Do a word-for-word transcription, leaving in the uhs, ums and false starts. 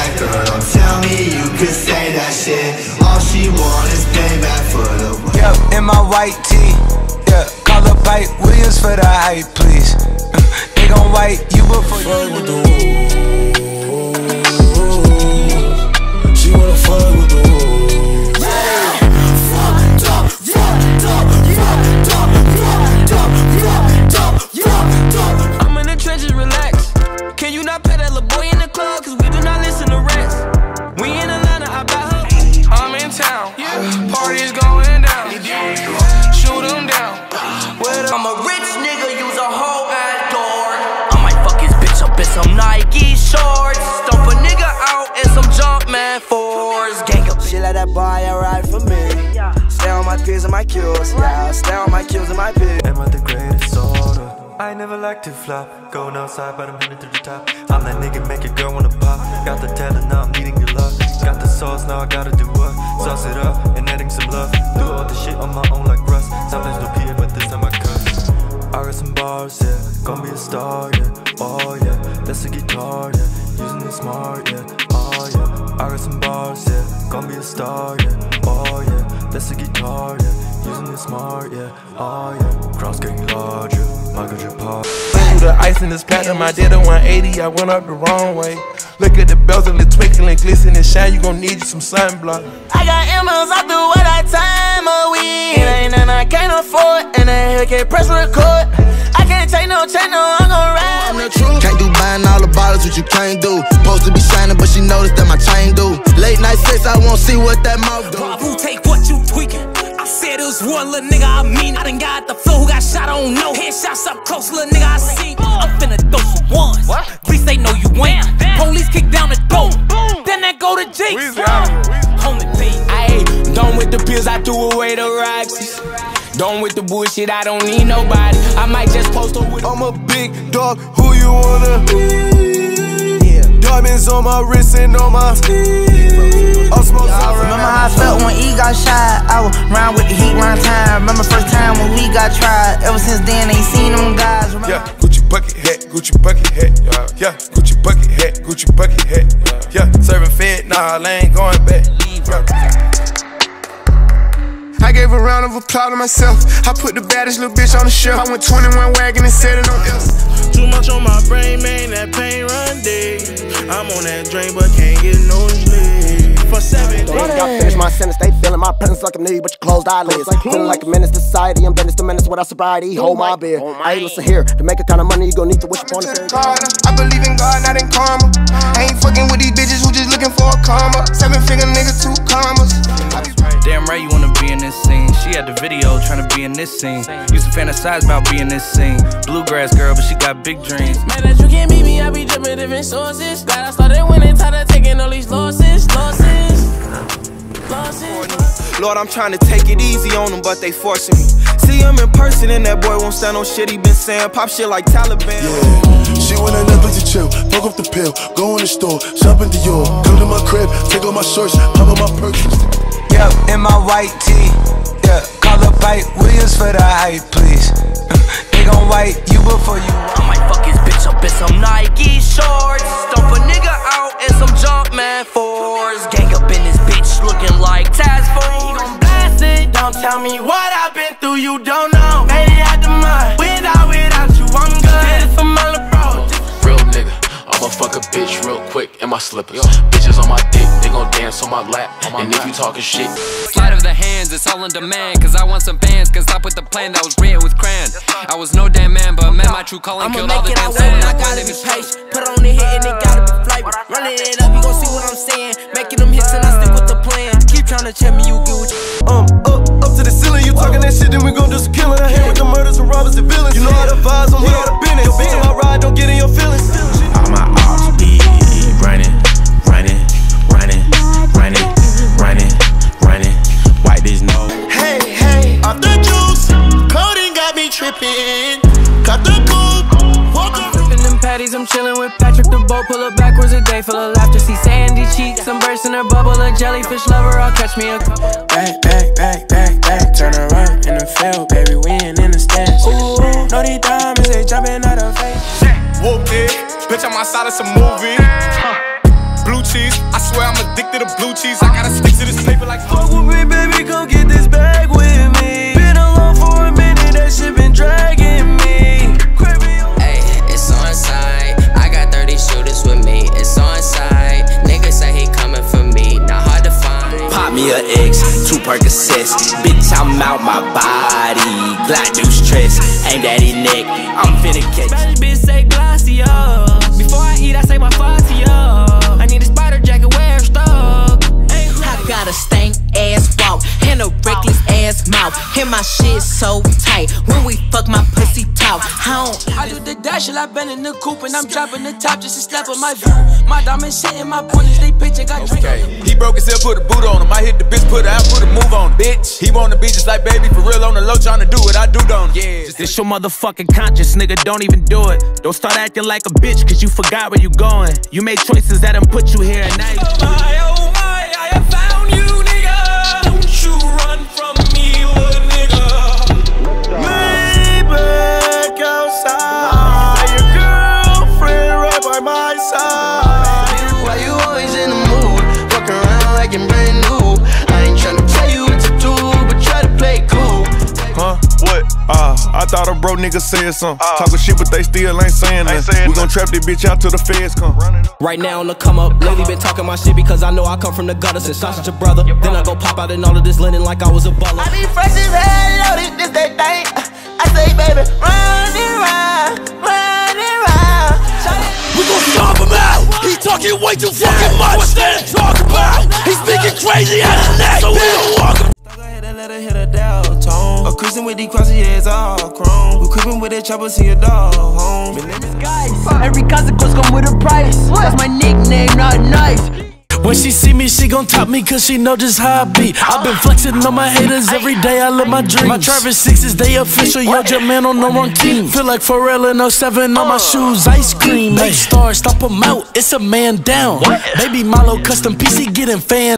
that girl, don't tell me you could say that shit. All she want is payback for the way. Yep, in my white tee. Yeah, call up Pipe Williams for the hype, please. They gon' white you before you with the woo. She wanna fuck with the woo. I'm in the trenches, relax. Can you not pet that little boy in the club? Cause we do not listen to rest. We in Atlanta, I bet her. I'm in town, yeah. Party's going down. Shoot them down. I'm a rich nigga, use a whole ass door. I might fuck his bitch up in some Nike shorts. Stomp a nigga out in some Jumpman fours. Gang up. She let that boy ride for me. Stay on my P's and my Q's. Yeah, stay on my Q's and my P's. Am I the greatest order? I never like to flop. Going outside, but I'm heading to the top. I'm that nigga, make your girl wanna pop. Got the talent, now I'm needing your love. Got the sauce, now I gotta do what? Sauce it up and adding some love. Do all the shit on my own like Russ. Sometimes no P A, but this time I cuss. I got some bars, yeah. Gonna be a star, yeah. Oh yeah, that's a guitar, yeah. Using it smart, yeah. Oh yeah. I got some bars, yeah. Gonna be a star, yeah. Oh yeah, that's a guitar, yeah. Using it smart, yeah. Oh yeah. Cross getting larger, Michael J. Paul. The ice in this platinum, I did a one eighty, I went up the wrong way. Look at the bells and the twinkling, glisten and shine, you gon' need you some sunblock. I got M's, I do what I time a week. Ain't nothing I can't afford, and I hell can't press record. I can't take no check, no, I'm gon' ride. I'm the truth. Can't do buying all the bottles, what you can't do. Supposed to be shining, but she noticed that my chain do. Late night sex, I won't see what that mouth do. Who take what you tweaking? I said it was one little nigga I mean. I done got the flow who got shot, I don't know. Headshots up close, little nigga I see. I'm finna throw some ones. At least they know you win. Police kick down the door, then that go to Jake's. Homie, please. Ayy, done with the pills, I threw away the Roxys. Done with the bullshit, I don't need nobody. I might just post her with. I'm a big dog, who you wanna be? Yeah. Diamonds on my wrist and on my I'll smoke some. Remember how I felt when E got shot? I was round with the heat one time. Remember first time when we got tried. Ever since then, ain't seen them guys. Remember? Yeah, Gucci bucket hat, Gucci bucket hat. Yeah, Gucci bucket hat, Gucci bucket hat. Yeah, serving fed, nah, I ain't going back. I gave a round of applause to myself. I put the baddest little bitch on the shelf. I went twenty-one wagon and set it on else. Too much on my brain, man, that pain run deep. I'm on that drain, but can't get no sleep. For seven days. I finish my sentence, they feeling my presence like a need, but you closed eyelids. Feeling like a menace to society, I'm Dennis the Menace without sobriety. Hold my beer. Hey, listen here, to make a kind of money, you gon' need to wish upon it. I believe in God, not in karma. I ain't fucking with these bitches who just looking for a karma. Seven figure nigga, two commas. Damn right you wanna be in this scene. She had the video trying to be in this scene. Used to fantasize about being this scene. Bluegrass girl, but she got big dreams. Man, that you can't meet me, I be dripping different sources. Glad I started winning, tired of taking all these losses, losses, losses. Lord, I'm trying to take it easy on them, but they forcing me. See him in person and that boy won't stand on shit he been saying. Pop shit like Taliban. Yeah, she want a Netflix to chill, fuck up the pill, go in the store, shop in Dior, come to my crib, take all my shirts, pop up my perks. Yep, in my white tee. Yeah, call up Pipe Williams for the hype, please. They gon' white you before you. I might fuck his bitch up in some Nike shorts. Stomp a nigga out in some Jumpman fours. Gang up in this bitch looking like Task Force. He gon' blast it. Don't tell me what I've been through, you don't know. Made it out the mud. Without, without you, I'm good. Did it for my little bro. Real nigga, I'ma fuck a bitch real quick in my slippers. Bitches on my dick, they gon' dance on my lap. And if you talking shit, Slide of the hands, it's all on demand. Cause I want some bands, can stop with the plan that was written with crayon. I was no damn man, but man, my true calling killed all the damn sand. I gotta be patient. Put on the hit and it gotta be flavor. Running it up, you gon' see what I'm saying. Making them hits and I stick with the plan. Keep trying to check me, you get what you. Um, up, up to the ceiling, you talking that shit, then we gon' do some killing. I hang with the murders and robbers and villains. You know how the vibes, I'm with all the business. Your bitch on my ride, don't get in your feelings. All my ops be running, running, running, running, running, running. White this no. Hey, hey, off the juice, coding got me tripping. Cut the coupe, walk up. Ripping them patties, I'm chilling with Patrick the boat. Pull up backwards a day full of laughter. See sandy cheeks, I'm bursting her bubble. A jellyfish lover, I'll catch me a Back, back, back, back, back. Turn around in the field, baby, we ain't in the stands. Ooh, know these diamonds, they jumping out of face. Whoop it, bitch, I'm outside of some movie. Blue cheese. I swear I'm addicted to blue cheese. I gotta stick to this paper like fuck with me, baby, come get this bag with me. Been alone for a minute, that shit been dragging me. Ayy, it's on site. I got thirty shooters with me. It's on site. Niggas say he coming for me. Not hard to find. Pop me a X, two Percocets. Bitch, I'm out my body. Glad new stress. Aimed at his neck. I'm finna catch. Bitch say Glacio. Before I eat, I say my Fazio. I need a spider jacket, wear stuck. I got a stank ass walk and a reckless ass mouth. And my shit so tight when we fuck my pussy talk. I don't. I do the dash till I been in the coupe and I'm dropping the top just to slap on my view. My diamond shit and my pointers, they pitching, got drink. Okay. He broke himself, put a boot on him. I hit the bitch, put her out, put a move on him. Bitch, he wanna be just like baby, for real on the low, tryna do what I do, don't yeah. It's your motherfucking conscience, nigga, don't even do it. Don't start acting like a bitch, cause you forgot where you going. You made choices that done put you here, and now you oh my, oh my, I have found you, nigga. Don't you run from me, little nigga. Maybach outside, your girlfriend right by my side. Why you always in the mood? Walk around like you're brand new. I ain't tryna tell you what to do, but try to play cool. Huh? What? Ah, uh, I thought a bro nigga said something. Uh, Talking shit, but they still ain't saying nothing. We gon' trap this bitch out till the feds come. Right now on the come up, lately been talking my shit because I know I come from the gutter since I'm such a brother. Then I go pop out in all of this linen like I was a butler. I be fresh as hell, loaded, this they thing. I say, baby, run it round, run it round. We gon' stomp him out. He talking way too fucking much. What's that talk about? He's speaking crazy out his neck, so we don't walk him. Let her hit her down tone. A cruising with these crosses, yeah, it's all chrome. We creeping with that chopper, see your dog home. Guys, every consequence come with a price. That's my nickname, not nice. When she see me, she gon' top me cause she know just how I be. I been flexing on my haters every day, I live my dreams. My Travis sixes, they official, yo, your man on the wrong team. Feel like Pharrell in oh seven on my shoes, ice cream. Make stars, stop 'em out, it's a man down. Baby Milo, custom P C, getting fan.